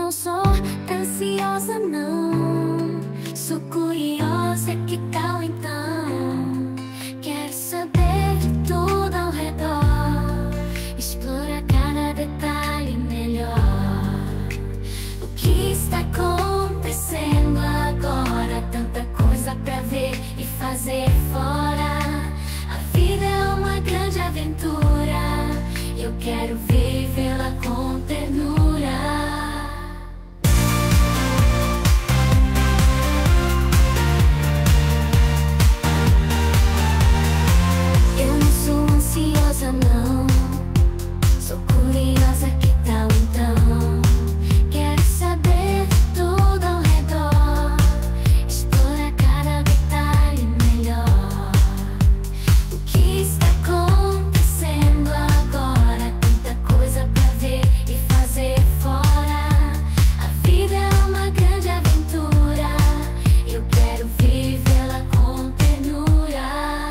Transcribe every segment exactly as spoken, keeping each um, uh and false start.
não sou ansiosa não. Sou curiosa, que tal então? Quero saber de tudo ao redor, explorar cada detalhe melhor. O que está acontecendo agora? Tanta coisa pra ver e fazer fora. A vida é uma grande aventura, eu quero vivê-la com ternura. Eu não sou ansiosa não, sou curiosa, que tal então? Quero saber de tudo ao redor, explorar cada detalhe melhor. O que está acontecendo agora? Tanta coisa pra ver e fazer fora. A vida é uma grande aventura, eu quero vivê-la com ternura.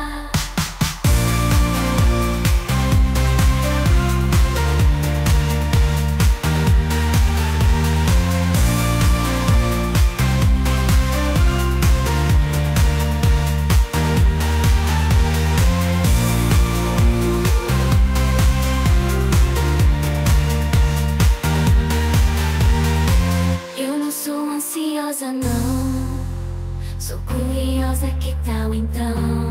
Eu não sou ansiosa não, sou curiosa, que tal então?